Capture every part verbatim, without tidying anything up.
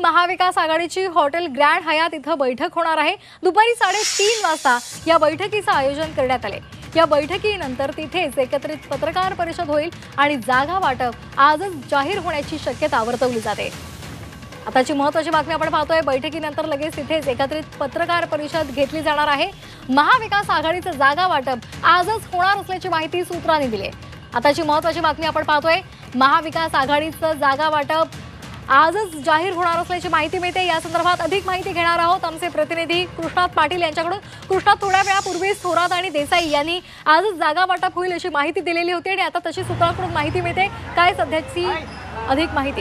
महाविकास आघाडीची hotel grand हयात इथं बैठक होणार आहे। दुपारी साडेतीन वाजता या बैठकीचं आयोजन करण्यात आले। या बैठकीनंतर तिथेच एकत्रित पत्रकार परिषद होईल आणि जागा वाटप आजच जाहीर होण्याची शक्यता वर्तवली जाते। आताची महत्त्वाची बातमी आपण पाहतोय। बैठकीनंतर लगेच तिथेच एकत्रित पत्रकार परिषद घेतली जाणार आहे। महाविकास आघाडीचं जागा वाटप आजच होणार असल्याची माहिती सूत्रांनी दिली आहे। आताची महत्त्वाची बातमी आपण पाहतोय। महाविकास आघाडीचं जागा वाटप आजच जाहीर होणार असल्याची माहिती मिळते। या संदर्भात अधिक माहिती घेणार आहोत आमचे प्रतिनिधी कृष्णात पाटील यांच्याकडून। कृष्णात, थोड्या वेळापूर्वी थोरात आणि देसाई यांनी आजच जागा वाटप होईल अशी माहिती दिलेली होती आणि आता तशी सूत्रांकडून माहिती मिळते। काय सध्याची अधिक माहिती?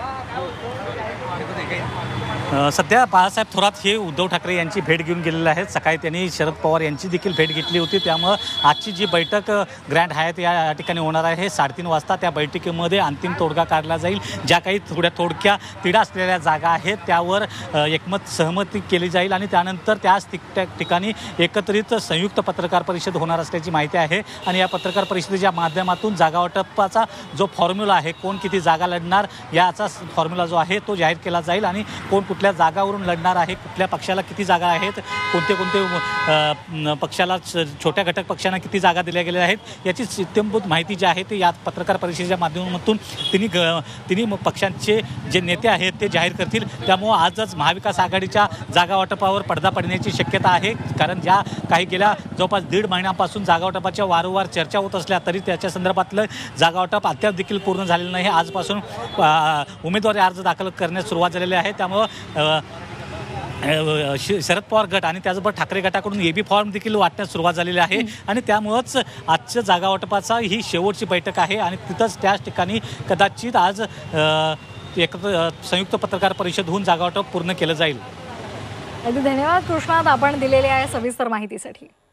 सध्या बाळासाहेब थोरात हे उद्धव ठाकरे यांची भेट घेऊन गेलेले आहेत। सकाळी त्यांनी शरद पवार यांची देखील भेट घेतली होती। त्यामुळे आजची जी बैठक ग्रँड हयात या ठिकाणी होणार आहे हे साडेतीन वाजता त्या बैठकीमध्ये अंतिम तोडगा काढला जाईल। ज्या काही थोड्या थोडक्या तिढा असलेल्या जागा आहेत त्यावर एकमत सहमती केली जाईल आणि त्यानंतर त्याच ठिकाणी एकत्रित संयुक्त पत्रकार परिषद होणार असल्याची माहिती आहे। आणि या पत्रकार परिषदेच्या माध्यमातून जागा वाटपाचा जो फॉर्म्युला आहे, कोण किती जागा लढणार याचा फॉर्म्युला जो आहे तो जाहीर केला जाईल आणि कोण कुठल्या जागावरून लढणार आहे, कुठल्या पक्षाला किती जागा आहेत, कोणते कोणते पक्षाला छोट्या घटक पक्षांना किती जागा दिल्या गेल्या आहेत याची इत्यंभूत माहिती जी आहे ते या पत्रकार परिषदेच्या माध्यमातून तिन्ही तिन्ही पक्षांचे जे नेते आहेत ते जाहीर करतील। त्यामुळे आजच महाविकास आघाडीच्या जागा वाटपावर पडदा पडण्याची शक्यता आहे। कारण ज्या काही गेल्या जवळपास दीड महिन्यापासून जागा वाटपाच्या वारंवार चर्चा होत असल्या तरी त्याच्या संदर्भातलं जागा वाटप अद्याप देखील पूर्ण झालेलं नाही। आजपासून उमेदवारी अर्ज दाखल करण्यास सुरुवात झालेली आहे। त्यामुळे शरद पवार गट आणि त्याचबरोबर ठाकरे गटाकडून एबी फॉर्म देखील वाटण्यास सुरुवात झालेली आहे आणि त्यामुळेच आजच्या जागा वाटपाचा ही शेवटची बैठक आहे आणि तिथंच त्याच ठिकाणी कदाचित आज एक संयुक्त पत्रकार परिषद होऊन जागा वाटप पूर्ण केलं जाईल। धन्यवाद कृष्णात, आपण दिलेल्या या सविस्तर माहितीसाठी।